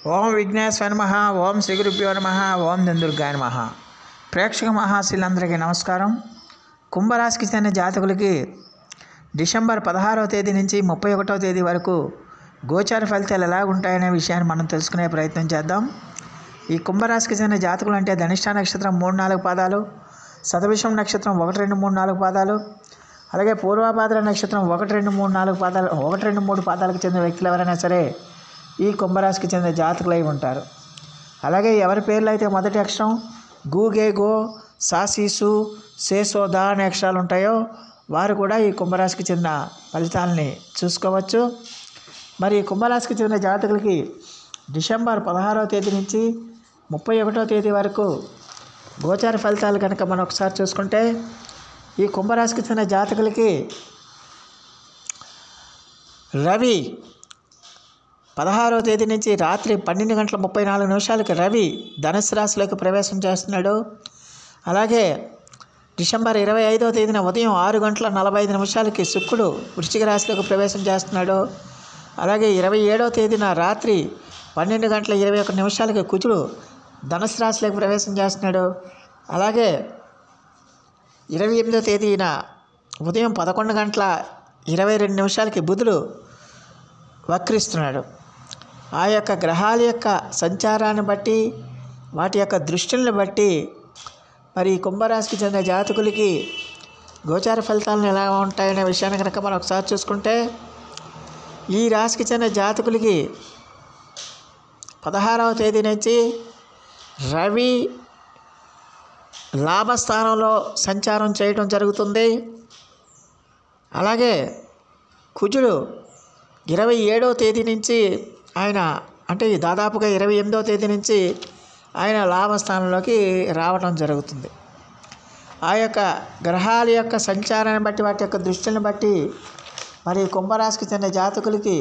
ఓం విఘ్నేశ్వర నమః. ఓం శ్రీ గురుభ్యో నమః. ఓం దుర్గాయ నమః. ప్రేక్షక మహాశీలందరికీ నమస్కారం. కుంభరాశికి చెందిన జాతకులకి డిసెంబర్ 16వ తేదీ నుంచి 31వ తేదీ వరకు గోచార ఫలితాలు ఎలా ఉంటాయనే విషయాన్ని మనం తెలుసుకునే ప్రయత్నం చేద్దాం. ఈ కుంభరాశికి చెందిన జాతకులు అంటే ధనిష్ట నక్షత్రం 3-4 పాదాలు, శతభిషం నక్షత్రం 1, 2, 3, 4 పాదాలు, అలాగే పూర్వభాద్ర నక్షత్రం 1, 2, 3, 4 పాదాలు 1, 2, 3 పాదాలకు చెందిన వ్యక్తులు ఎవరైనా సరే ఈ కుంభరాశికి చెందిన జాతకులై ఉంటారు. అలాగే ఎవరి పేర్లు అయితే మొదటి అక్షరం గు, గే, గో, సా, సీసు, సేసో, దా అనే అక్షరాలు ఉంటాయో వారు కూడా ఈ కుంభరాశికి చెందిన ఫలితాలని చూసుకోవచ్చు. మరి ఈ కుంభరాశికి చెందిన జాతకులకి డిసెంబర్ 16వ తేదీ నుంచి 31వ తేదీ వరకు గోచార ఫలితాలు కనుక మనం ఒకసారి చూసుకుంటే ఈ కుంభరాశికి చెందిన జాతకులకి రవి 16వ తేదీ నుంచి రాత్రి 12:34 రవి ధనుసు రాశిలోకి ప్రవేశం చేస్తున్నాడు. అలాగే డిసెంబర్ 25వ తేదీన ఉదయం 6:45 శుక్రుడు వృశ్చిక రాశిలోకి ప్రవేశం చేస్తున్నాడు. అలాగే 27వ తేదీన రాత్రి 12:21 కుజుడు ధనుసు రాశిలోకి ప్రవేశం చేస్తున్నాడు. అలాగే 28వ తేదీన ఉదయం 11:22 బుధుడు వక్రిస్తున్నాడు. ఆ యొక్క గ్రహాల యొక్క సంచారాన్ని బట్టి వాటి యొక్క దృష్టిని బట్టి మరి కుంభరాశికి చెందిన జాతకులకి గోచార ఫలితాలను ఎలా ఉంటాయనే విషయాన్ని కనుక మనం ఒకసారి చూసుకుంటే ఈ రాశికి చెందిన జాతకులకి 16వ తేదీ నుంచి రవి లాభస్థానంలో సంచారం చేయడం జరుగుతుంది. అలాగే కుజుడు 27వ తేదీ నుంచి ఆయన అంటే దాదాపుగా 28వ తేదీ నుంచి ఆయన లాభస్థానంలోకి రావడం జరుగుతుంది. ఆ యొక్క గ్రహాల యొక్క సంచారాన్ని బట్టి వాటి యొక్క దృష్టిని బట్టి మరి కుంభరాశికి చెందిన జాతకులకి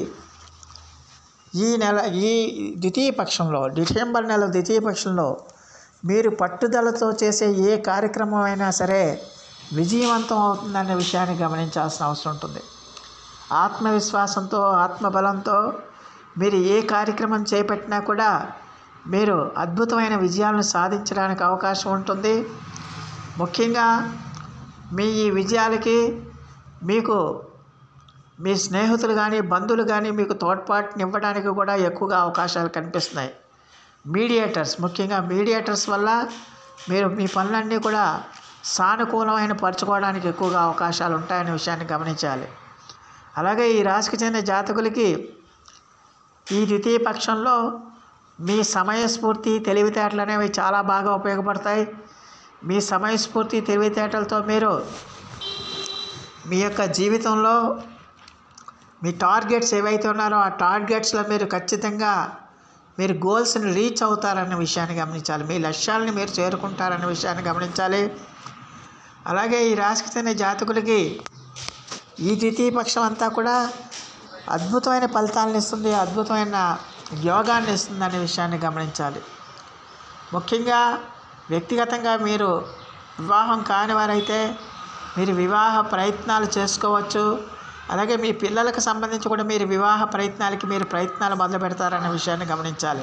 ఈ ద్వితీయ పక్షంలో డిసెంబర్ నెల ద్వితీయ పక్షంలో మీరు పట్టుదలతో చేసే ఏ కార్యక్రమం అయినా సరే విజయవంతం అవుతుందనే విషయాన్ని గమనించాల్సిన అవసరం ఉంటుంది. ఆత్మవిశ్వాసంతో ఆత్మబలంతో మీరు ఏ కార్యక్రమం చేపట్టినా కూడా మీరు అద్భుతమైన విజయాలను సాధించడానికి అవకాశం ఉంటుంది. ముఖ్యంగా మీ ఈ విజయాలకి మీకు మీ స్నేహితులు కానీ బంధువులు కానీ మీకు తోడ్పాటునివ్వడానికి కూడా ఎక్కువగా అవకాశాలు కనిపిస్తున్నాయి. ముఖ్యంగా మీడియేటర్స్ వల్ల మీరు మీ పనులన్నీ కూడా సానుకూలమైన పరచుకోవడానికి ఎక్కువగా అవకాశాలు ఉంటాయనే విషయాన్ని గమనించాలి. అలాగే ఈ రాశికి చెందిన జాతకులకి ఈ ద్వితీయ పక్షంలో మీ సమయస్ఫూర్తి తెలివితేటలు అనేవి చాలా బాగా ఉపయోగపడతాయి. మీ సమయస్ఫూర్తి తెలివితేటలతో మీరు మీ యొక్క జీవితంలో మీ టార్గెట్స్ ఏవైతే ఉన్నారో ఆ టార్గెట్స్లో మీరు ఖచ్చితంగా మీరు గోల్స్ని రీచ్ అవుతారన్న విషయాన్ని గమనించాలి. మీ లక్ష్యాలని మీరు చేరుకుంటారన్న విషయాన్ని గమనించాలి. అలాగే ఈ రాశికి చెందిన జాతకులకి ఈ ద్వితీయ పక్షం అంతా కూడా అద్భుతమైన ఫలితాలను ఇస్తుంది, అద్భుతమైన యోగాన్ని ఇస్తుంది అనే విషయాన్ని గమనించాలి. ముఖ్యంగా వ్యక్తిగతంగా మీరు వివాహం కాని వారైతే మీరు వివాహ ప్రయత్నాలు చేసుకోవచ్చు. అలాగే మీ పిల్లలకు సంబంధించి కూడా మీరు వివాహ ప్రయత్నాలు మొదలు పెడతారనే విషయాన్ని గమనించాలి.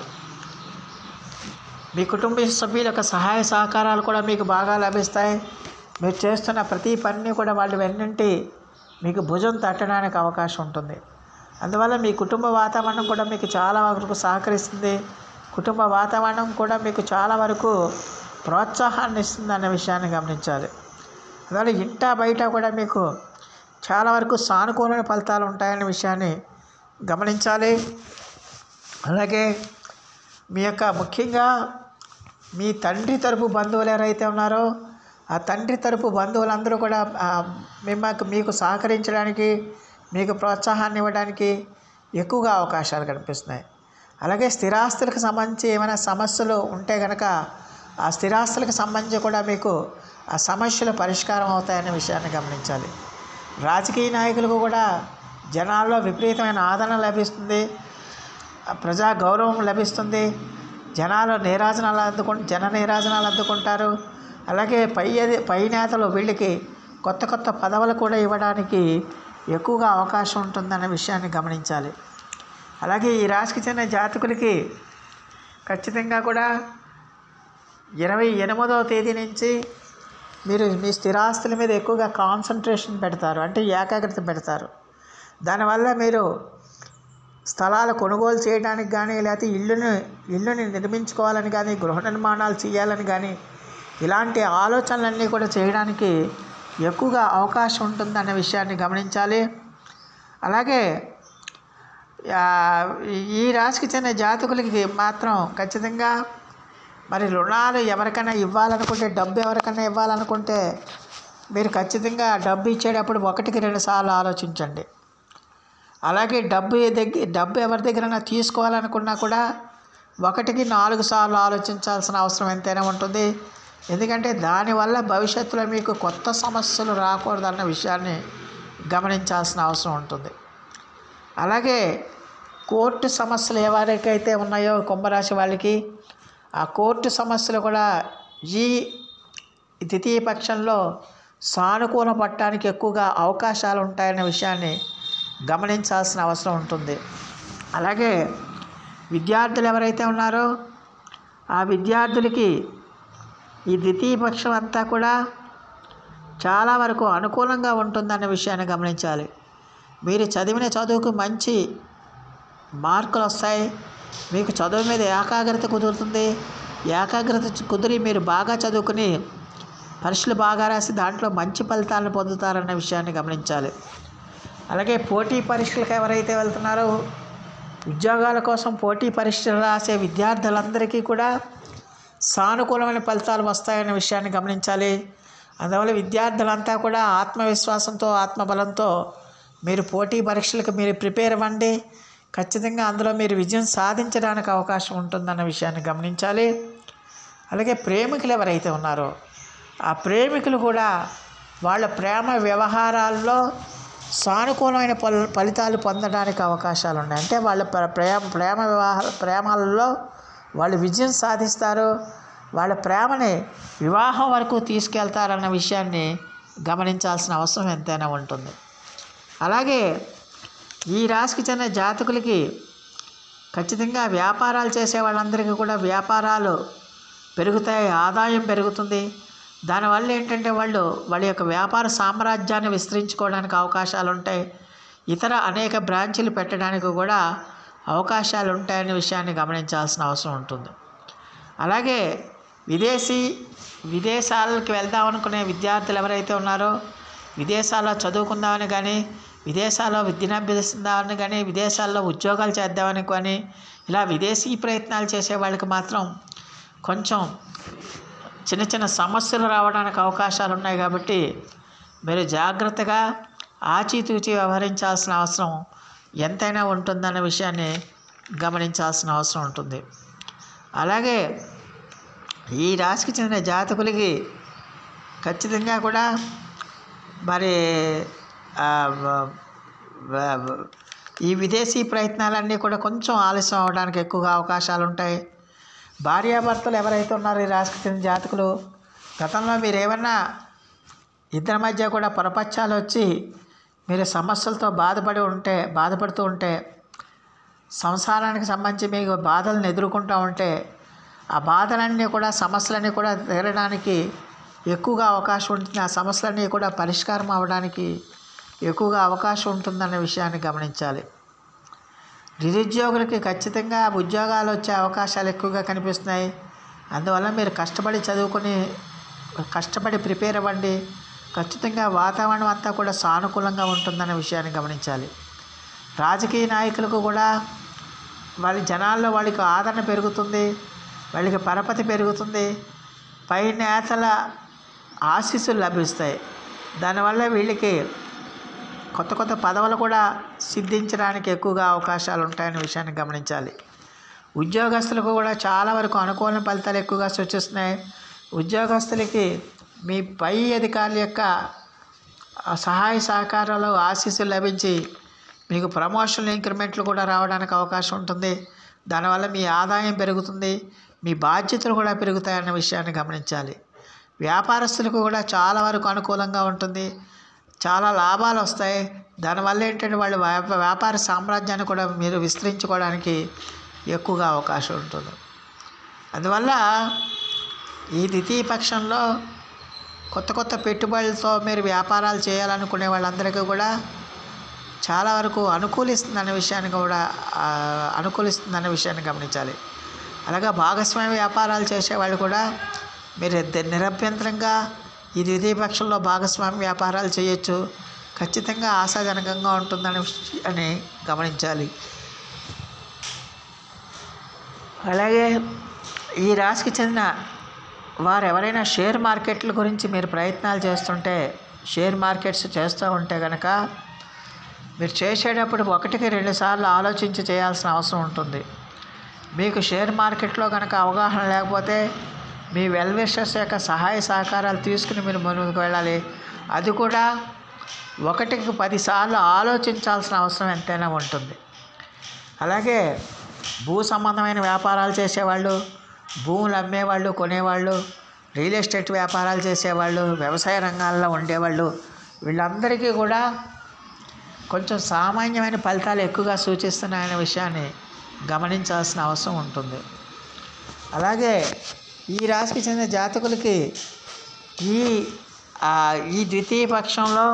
మీ కుటుంబ సభ్యుల యొక్క సహాయ సహకారాలు కూడా మీకు బాగా లభిస్తాయి. మీరు చేస్తున్న ప్రతి పనిని కూడా వాళ్ళు వెన్నంటి మీకు భుజం తట్టడానికి అవకాశం ఉంటుంది. అందువల్ల మీ కుటుంబ వాతావరణం కూడా మీకు చాలా వరకు సహకరిస్తుంది. కుటుంబ వాతావరణం కూడా మీకు చాలా వరకు ప్రోత్సాహాన్ని ఇస్తుంది అనే విషయాన్ని గమనించాలి. అందువల్ల ఇంటా బయట కూడా మీకు చాలా వరకు సానుకూలమైన ఫలితాలు ఉంటాయనే విషయాన్ని గమనించాలి. అలాగే మీ యొక్క ముఖ్యంగా మీ తండ్రి తరపు బంధువులు ఎవరైతే ఉన్నారో ఆ తండ్రి తరపు బంధువులందరూ కూడా మీకు సహకరించడానికి మీకు ప్రోత్సాహాన్ని ఇవ్వడానికి ఎక్కువగా అవకాశాలు కనిపిస్తున్నాయి. అలాగే స్థిరాస్తులకు సంబంధించి ఏమైనా సమస్యలు ఉంటే కనుక ఆ స్థిరాస్తులకు సంబంధించి కూడా మీకు ఆ సమస్యలు పరిష్కారం అవుతాయనే విషయాన్ని గమనించాలి. రాజకీయ నాయకులకు కూడా జనాల్లో విపరీతమైన ఆదరణ లభిస్తుంది, ప్రజా గౌరవం లభిస్తుంది, జన నీరాజనాలు అందుకుంటారు. అలాగే పై నేతలు వీళ్ళకి కొత్త పదవులు కూడా ఇవ్వడానికి ఎక్కువగా అవకాశం ఉంటుందనే విషయాన్ని గమనించాలి. అలాగే ఈ రాశికి చెందిన జాతకులకి ఖచ్చితంగా కూడా 28వ తేదీ నుంచి మీరు మీ స్థిరాస్తుల మీద ఎక్కువగా కాన్సన్ట్రేషన్ పెడతారు, అంటే ఏకాగ్రత పెడతారు. దానివల్ల మీరు స్థలాలు కొనుగోలు చేయడానికి కానీ, లేకపోతే ఇల్లుని నిర్మించుకోవాలని కానీ, గృహ నిర్మాణాలు చేయాలని కానీ, ఇలాంటి ఆలోచనలన్నీ కూడా చేయడానికి ఎక్కువగా అవకాశం ఉంటుందన్న విషయాన్ని గమనించాలి. అలాగే ఈ రాశికి చెందిన జాతకులకి మాత్రం ఖచ్చితంగా మరి రుణాలు ఎవరికైనా ఇవ్వాలనుకుంటే, డబ్బు ఎవరికైనా ఇవ్వాలనుకుంటే మీరు ఖచ్చితంగా డబ్బు ఇచ్చేటప్పుడు 1కి 2 సార్లు ఆలోచించండి. అలాగే డబ్బు ఎవరి దగ్గరైనా తీసుకోవాలనుకున్నా కూడా 1కి 4 సార్లు ఆలోచించాల్సిన అవసరం ఎంతైనా ఉంటుంది. ఎందుకంటే దానివల్ల భవిష్యత్తులో మీకు కొత్త సమస్యలు రాకూడదన్న విషయాన్ని గమనించాల్సిన అవసరం ఉంటుంది. అలాగే కోర్టు సమస్యలు ఎవరికైతే ఉన్నాయో కుంభరాశి వాళ్ళకి, ఆ కోర్టు సమస్యలు కూడా ఈ ద్వితీయ పక్షంలో సానుకూల పడటానికి ఎక్కువగా అవకాశాలు ఉంటాయనే విషయాన్ని గమనించాల్సిన అవసరం ఉంటుంది. అలాగే విద్యార్థులు ఎవరైతే ఉన్నారో ఆ విద్యార్థులకి ఈ ద్వితీయ పక్షం అంతా కూడా చాలా వరకు అనుకూలంగా ఉంటుందన్న విషయాన్ని గమనించాలి. మీరు చదివిన చదువుకు మంచి మార్కులు వస్తాయి. మీకు చదువు మీద ఏకాగ్రత కుదురుతుంది. ఏకాగ్రత కుదిరి మీరు బాగా చదువుకుని పరీక్షలు బాగా రాసి దాంట్లో మంచి ఫలితాలను పొందుతారన్న విషయాన్ని గమనించాలి. అలాగే పోటీ పరీక్షలకు ఎవరైతే వెళ్తున్నారో, ఉద్యోగాల కోసం పోటీ పరీక్షలు రాసే విద్యార్థులందరికీ కూడా సానుకూలమైన ఫలితాలు వస్తాయనే విషయాన్ని గమనించాలి. అందువల్ల విద్యార్థులంతా కూడా ఆత్మవిశ్వాసంతో, ఆత్మబలంతో మీరు పోటీ పరీక్షలకు మీరు ప్రిపేర్ అవ్వండి. ఖచ్చితంగా అందులో మీరు విజయం సాధించడానికి అవకాశం ఉంటుందన్న విషయాన్ని గమనించాలి. అలాగే ప్రేమికులు ఎవరైతే ఉన్నారో ఆ ప్రేమికులు కూడా వాళ్ళ ప్రేమ వ్యవహారాల్లో సానుకూలమైన ఫలితాలు పొందడానికి అవకాశాలు ఉన్నాయి. అంటే వాళ్ళ ప్రేమలలో వాళ్ళు విజయం సాధిస్తారు. వాళ్ళ ప్రేమని వివాహం వరకు తీసుకెళ్తారన్న విషయాన్ని గమనించాల్సిన అవసరం ఎంతైనా ఉంటుంది. అలాగే ఈ రాశికి చెందిన జాతకులకి ఖచ్చితంగా వ్యాపారాలు చేసే వాళ్ళందరికీ కూడా వ్యాపారాలు పెరుగుతాయి, ఆదాయం పెరుగుతుంది. దానివల్ల ఏంటంటే వాళ్ళ యొక్క వ్యాపార సామ్రాజ్యాన్ని విస్తరించుకోవడానికి అవకాశాలు ఉంటాయి. ఇతర అనేక బ్రాంచీలు పెట్టడానికి కూడా అవకాశాలు ఉంటాయనే విషయాన్ని గమనించాల్సిన అవసరం ఉంటుంది. అలాగే విదేశాలకు వెళ్దామనుకునే విద్యార్థులు ఎవరైతే ఉన్నారో, విదేశాల్లో చదువుకుందామని కానీ, విదేశాల్లో విద్యను అభ్యసిద్దామని కానీ, విదేశాల్లో ఉద్యోగాలు చేద్దామని కానీ, ఇలా విదేశీ ప్రయత్నాలు చేసే వాళ్ళకి మాత్రం కొంచెం చిన్న చిన్న సమస్యలు రావడానికి అవకాశాలు ఉన్నాయి. కాబట్టి మీరు జాగ్రత్తగా ఆచితూచి వ్యవహరించాల్సిన అవసరం ఎంతైనా ఉంటుందన్న విషయాన్ని గమనించాల్సిన అవసరం ఉంటుంది. అలాగే ఈ రాశికి చెందిన జాతకులకి ఖచ్చితంగా కూడా మరి ఈ విదేశీ ప్రయత్నాలన్నీ కూడా కొంచెం ఆలస్యం అవ్వడానికి ఎక్కువగా అవకాశాలు ఉంటాయి. భార్యాభర్తలు ఎవరైతే ఉన్నారో ఈ రాశికి చెందిన జాతకులు, గతంలో మీరు ఏమన్నా ఇద్దరి మధ్య కూడా పొరపచ్చాలు వచ్చి మీరు సమస్యలతో బాధపడుతూ ఉంటే, సంసారానికి సంబంధించి మీకు బాధలను ఎదుర్కొంటూ ఉంటే, ఆ బాధలన్నీ కూడా సమస్యలన్నీ కూడా తీరడానికి ఎక్కువగా అవకాశం ఉంటుంది. ఆ సమస్యలన్నీ కూడా పరిష్కారం అవ్వడానికి ఎక్కువగా అవకాశం ఉంటుందన్న విషయాన్ని గమనించాలి. నిరుద్యోగులకి ఖచ్చితంగా ఉద్యోగాలు వచ్చే అవకాశాలు ఎక్కువగా కనిపిస్తున్నాయి. అందువల్ల మీరు కష్టపడి ప్రిపేర్ అవ్వండి. ఖచ్చితంగా వాతావరణం అంతా కూడా సానుకూలంగా ఉంటుందన్న విషయాన్ని గమనించాలి. రాజకీయ నాయకులకు కూడా వాళ్ళ జనాల్లో వాళ్ళకి ఆదరణ పెరుగుతుంది, వాళ్ళకి పరపతి పెరుగుతుంది, పై నేతల ఆశీస్సులు లభిస్తాయి. దానివల్ల వీళ్ళకి కొత్త కొత్త పదవులు కూడా సిద్ధించడానికి ఎక్కువగా అవకాశాలు ఉంటాయనే విషయాన్ని గమనించాలి. ఉద్యోగస్తులకు కూడా చాలా వరకు అనుకూల ఫలితాలు ఎక్కువగా సూచిస్తున్నాయి. ఉద్యోగస్తులకి మీ పై అధికారుల యొక్క సహాయ సహకారాలు, ఆశీస్సులు లభించి మీకు ప్రమోషన్లు, ఇంక్రిమెంట్లు కూడా రావడానికి అవకాశం ఉంటుంది. దానివల్ల మీ ఆదాయం పెరుగుతుంది, మీ బాధ్యతలు కూడా పెరుగుతాయన్న విషయాన్ని గమనించాలి. వ్యాపారస్తులకు కూడా చాలా వరకు అనుకూలంగా ఉంటుంది, చాలా లాభాలు వస్తాయి. దానివల్ల ఏంటంటే వాళ్ళ వ్యాపార సామ్రాజ్యాన్ని కూడా మీరు విస్తరించుకోవడానికి ఎక్కువగా అవకాశం ఉంటుంది. అందువల్ల ఈ ద్వితీయ పక్షంలో కొత్త కొత్త పెట్టుబడులతో మీరు వ్యాపారాలు చేయాలనుకునే వాళ్ళందరికీ కూడా చాలా వరకు అనుకూలిస్తుందనే విషయాన్ని గమనించాలి. అలాగే భాగస్వామ్య వ్యాపారాలు చేసేవాళ్ళు కూడా మీరు నిరభ్యంతరంగా ఈ ద్వితీయ పక్షంలో భాగస్వామ్య వ్యాపారాలు చేయొచ్చు. ఖచ్చితంగా ఆశాజనకంగా ఉంటుందనే విషయాన్ని గమనించాలి. అలాగే ఈ రాశికి చెందిన వారు ఎవరైనా షేర్ మార్కెట్ల గురించి మీరు ప్రయత్నాలు చేస్తుంటే, షేర్ మార్కెట్స్ చేస్తూ ఉంటే కనుక మీరు చేసేటప్పుడు 1-2 సార్లు ఆలోచించి చేయాల్సిన అవసరం ఉంటుంది. మీకు షేర్ మార్కెట్లో కనుక అవగాహన లేకపోతే మీ వెల్ విషర్స్ యొక్క సహాయ సహకారాలు తీసుకుని మీరు ముందుకు వెళ్ళాలి. అది కూడా 1-10 సార్లు ఆలోచించాల్సిన అవసరం ఎంతైనా ఉంటుంది. అలాగే భూ సంబంధమైన వ్యాపారాలు చేసేవాళ్ళు, భూములు అమ్మేవాళ్ళు, కొనేవాళ్ళు, రియల్ ఎస్టేట్ వ్యాపారాలు చేసేవాళ్ళు, వ్యవసాయ రంగాల్లో ఉండేవాళ్ళు, వీళ్ళందరికీ కూడా కొంచెం సామాన్యమైన ఫలితాలు ఎక్కువగా సూచిస్తున్నాయనే విషయాన్ని గమనించాల్సిన అవసరం ఉంటుంది. అలాగే ఈ రాశికి చెందిన జాతకులకి ఈ ద్వితీయ పక్షంలో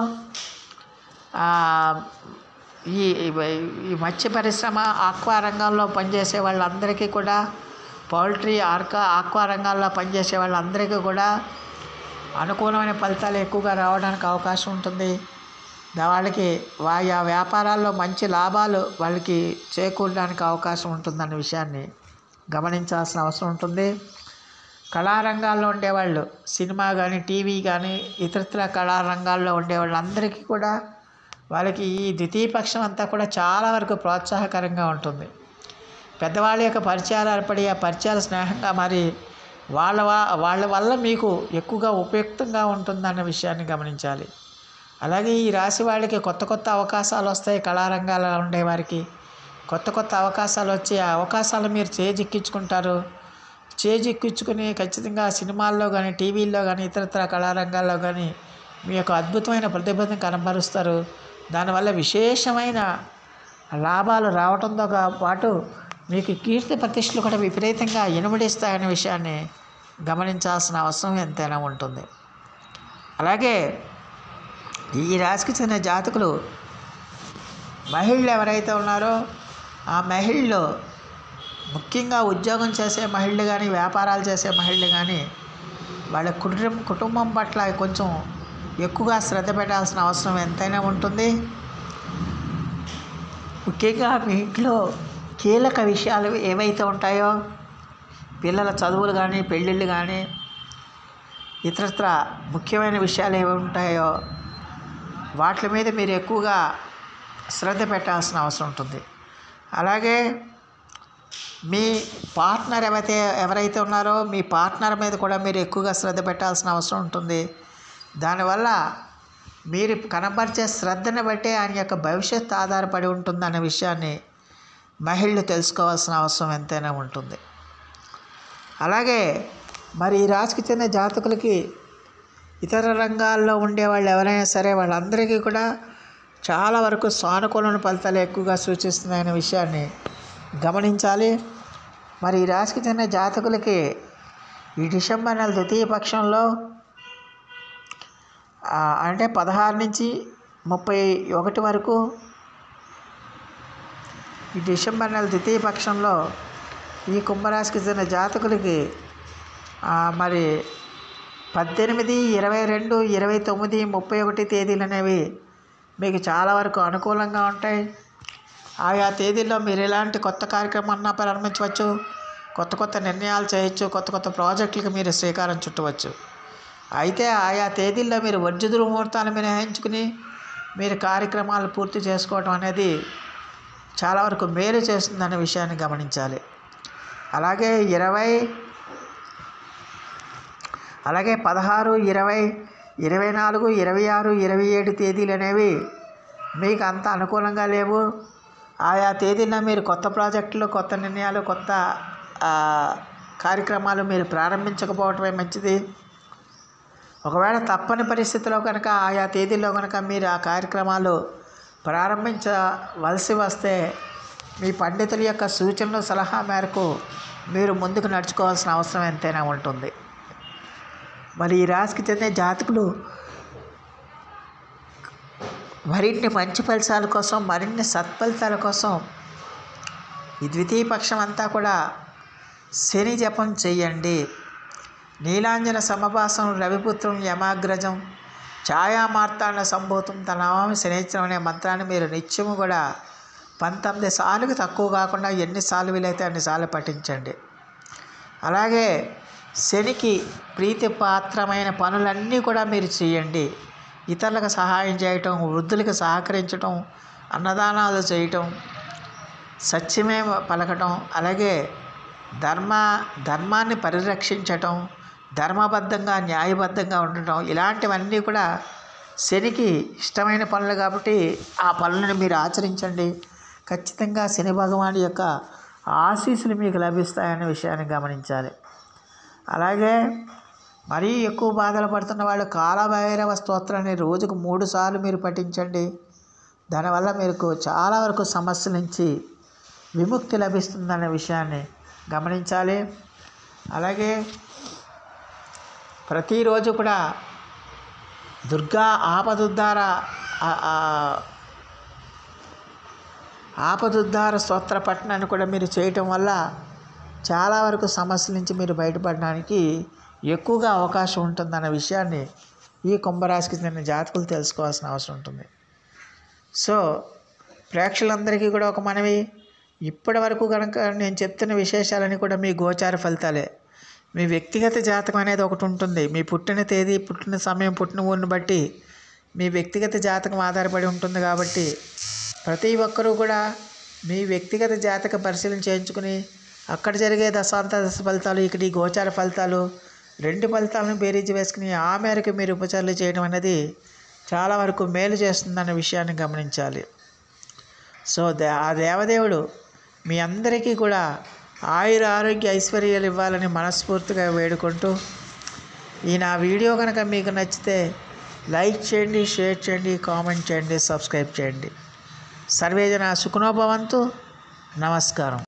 ఈ మత్స్య పరిశ్రమ, ఆక్వా రంగాల్లో పనిచేసే వాళ్ళందరికీ కూడా, పౌల్ట్రీ, ఆక్వా రంగాల్లో పనిచేసే వాళ్ళందరికీ కూడా అనుకూలమైన ఫలితాలు ఎక్కువగా రావడానికి అవకాశం ఉంటుంది. వాళ్ళకి ఆయా వ్యాపారాల్లో మంచి లాభాలు వాళ్ళకి చేకూరడానికి అవకాశం ఉంటుందన్న విషయాన్ని గమనించాల్సిన అవసరం ఉంటుంది. కళారంగాల్లో ఉండేవాళ్ళు, సినిమా కానీ, టీవీ కానీ, ఇతరత్ర కళారంగాల్లో ఉండేవాళ్ళందరికీ కూడా వాళ్ళకి ఈ ద్వితీయ పక్షం అంతా కూడా చాలా వరకు ప్రోత్సాహకరంగా ఉంటుంది. పెద్దవాళ్ళ యొక్క పరిచయాలు ఏర్పడి, ఆ పరిచయాలు స్నేహంగా మారి వాళ్ళ వల్ల మీకు ఎక్కువగా ఉపయుక్తంగా ఉంటుందన్న విషయాన్ని గమనించాలి. అలాగే ఈ రాశి వాళ్ళకి కొత్త కొత్త అవకాశాలు వస్తాయి. కళారంగాల్లో ఉండేవారికి కొత్త కొత్త అవకాశాలు వచ్చి ఆ అవకాశాలు మీరు చేజిక్కించుకుంటారు. చేజిక్కించుకుని ఖచ్చితంగా సినిమాల్లో కానీ, టీవీల్లో కానీ, ఇతరత్ర కళారంగాల్లో కానీ మీ యొక్క అద్భుతమైన ప్రతిభను కనబరుస్తారు. దానివల్ల విశేషమైన లాభాలు రావడంతో పాటు మీకు కీర్తి ప్రతిష్టలు కూడా విపరీతంగా ఇనుమడిస్తాయనే విషయాన్ని గమనించాల్సిన అవసరం ఎంతైనా ఉంటుంది. అలాగే ఈ రాశికి చెందిన జాతకులు మహిళలు ఎవరైతే ఉన్నారో ఆ మహిళలు, ముఖ్యంగా ఉద్యోగం చేసే మహిళలు కానీ, వ్యాపారాలు చేసే మహిళలు కానీ, వాళ్ళ కుటుంబం పట్ల కొంచెం ఎక్కువగా శ్రద్ధ పెట్టాల్సిన అవసరం ఎంతైనా ఉంటుంది. ముఖ్యంగా మీ ఇంట్లో కీలక విషయాలు ఏవైతే ఉంటాయో, పిల్లల చదువులు కానీ, పెళ్ళిళ్ళు కానీ, ఇతరత్ర ముఖ్యమైన విషయాలు ఏవి ఉంటాయో వాటి మీద మీరు ఎక్కువగా శ్రద్ధ పెట్టాల్సిన అవసరం ఉంటుంది. అలాగే మీ పార్ట్నర్ ఎవరైతే ఉన్నారో మీ పార్ట్నర్ మీద కూడా మీరు ఎక్కువగా శ్రద్ధ పెట్టాల్సిన అవసరం ఉంటుంది. దానివల్ల మీరు కనబరిచే శ్రద్ధను బట్టి ఆయన యొక్క భవిష్యత్తు ఆధారపడి ఉంటుందనే విషయాన్ని మహిళలు తెలుసుకోవాల్సిన అవసరం ఎంతైనా ఉంటుంది. అలాగే మరి ఈ రాశికి చెందిన జాతకులకి ఇతర రంగాల్లో ఉండేవాళ్ళు ఎవరైనా సరే వాళ్ళందరికీ కూడా చాలా వరకు సానుకూలమైన ఫలితాలు ఎక్కువగా సూచిస్తున్నాయనే విషయాన్ని గమనించాలి. మరి ఈ రాశికి చెందిన జాతకులకి ఈ డిసెంబర్ నెల ద్వితీయ పక్షంలో అంటే 16 నుంచి 31 వరకు ఈ డిసెంబర్ నెల ద్వితీయ పక్షంలో ఈ కుంభరాశికి చెందిన జాతకులకి మరి 18, 22, 29, 31 తేదీలు అనేవి మీకు చాలా వరకు అనుకూలంగా ఉంటాయి. ఆయా తేదీల్లో మీరు ఎలాంటి కొత్త కార్యక్రమాన్ని ప్రారంభించవచ్చు, కొత్త కొత్త నిర్ణయాలు చేయొచ్చు, కొత్త కొత్త ప్రాజెక్టులకు మీరు శ్రీకారం చుట్టవచ్చు. అయితే ఆయా తేదీల్లో మీరు వర్జుదురు ముహూర్తాలు మినహాయించుకుని మీరు కార్యక్రమాలు పూర్తి చేసుకోవడం అనేది చాలా వరకు మేలు చేస్తుందనే విషయాన్ని గమనించాలి. అలాగే 16, 20, 24, 26, 27 తేదీలు అనేవి మీకు అంత అనుకూలంగా లేవు. ఆయా తేదీల్లో మీరు కొత్త ప్రాజెక్టులు, కొత్త నిర్ణయాలు, కొత్త కార్యక్రమాలు మీరు ప్రారంభించకపోవటమే మంచిది. ఒకవేళ తప్పని పరిస్థితిలో కనుక ఆయా తేదీల్లో కనుక మీరు ఆ కార్యక్రమాలు ప్రారంభించవలసి వస్తే మీ పండితుల యొక్క సూచనలు, సలహా మేరకు మీరు ముందుకు నడుచుకోవాల్సిన అవసరం ఎంతైనా ఉంటుంది. మరి ఈ రాశికి చెందిన జాతకులు మరిన్ని మంచి ఫలితాల కోసం, మరిన్ని సత్ఫలితాల కోసం ఈ ద్వితీయ పక్షం అంతా కూడా శని జపం చెయ్యండి. నీలాంజన సమభాసం రవిపుత్రం యమాగ్రజం ఛాయామార్తాండ సంభూతం తనమామి శనిశ్చరం అనే మంత్రాన్ని మీరు నిత్యము కూడా 19 సార్లుకి తక్కువ కాకుండా ఎన్నిసార్లు వీలైతే అన్నిసార్లు పఠించండి. అలాగే శనికి ప్రీతిపాత్రమైన పనులన్నీ కూడా మీరు చేయండి. ఇతరులకు సహాయం చేయటం, వృద్ధులకు సహకరించటం, అన్నదానాలు చేయటం, సత్యమే పలకటం, అలాగే ధర్మాన్ని పరిరక్షించటం, ధర్మబద్ధంగా న్యాయబద్ధంగా ఉండటం, ఇలాంటివన్నీ కూడా శనికి ఇష్టమైన పనులు కాబట్టి ఆ పనులను మీరు ఆచరించండి. ఖచ్చితంగా శని భగవానుడి యొక్క ఆశీస్సులు మీకు లభిస్తాయనే విషయాన్ని గమనించాలి. అలాగే మరీ ఎక్కువ బాధలు పడుతున్న వాళ్ళు కాలభైరవ స్తోత్రాన్ని రోజుకు 3 సార్లు మీరు పఠించండి. దానివల్ల మీకు చాలా వరకు సమస్యల నుంచి విముక్తి లభిస్తుందనే విషయాన్ని గమనించాలి. అలాగే ప్రతిరోజు కూడా దుర్గా ఆపదుద్ధార స్తోత్ర పఠనాన్ని కూడా మీరు చేయటం వల్ల చాలా వరకు సమస్యల నుంచి మీరు బయటపడడానికి ఎక్కువగా అవకాశం ఉంటుందన్న విషయాన్ని ఈ కుంభరాశికి చెందిన జాతకులు తెలుసుకోవాల్సిన అవసరం ఉంటుంది. సో ప్రేక్షకులందరికీ కూడా ఒక మనవి, ఇప్పటి వరకు కనుక నేను చెప్తున్న విశేషాలని కూడా మీ గోచార ఫలితాలే. మీ వ్యక్తిగత జాతకం అనేది ఒకటి ఉంటుంది. మీ పుట్టిన తేదీ, పుట్టిన సమయం, పుట్టిన ఊరిని బట్టి మీ వ్యక్తిగత జాతకం ఆధారపడి ఉంటుంది. కాబట్టి ప్రతి ఒక్కరూ కూడా మీ వ్యక్తిగత జాతక పరిశీలన చేయించుకుని అక్కడ జరిగే దశాంతదశ ఫలితాలు, ఇక్కడ ఈ గోచార ఫలితాలు 2 ఫలితాలను బేరీజు వేసుకుని ఆ మేరకు మీరు ఉపచారాలు చేయడం అనేది చాలా వరకు మేలు చేస్తుందన్న విషయాన్ని గమనించాలి. సో ఆ దేవదేవుడు మీ అందరికీ కూడా ఆయుర ఆరోగ్య ఐశ్వర్యాలు ఇవ్వాలని మనస్ఫూర్తిగా వేడుకుంటూ, ఈ నా వీడియో కనుక మీకు నచ్చితే లైక్ చేయండి, షేర్ చేయండి, కామెంట్ చేయండి, సబ్స్క్రైబ్ చేయండి. సర్వేజన సుఖనో భవంతు. నమస్కారం.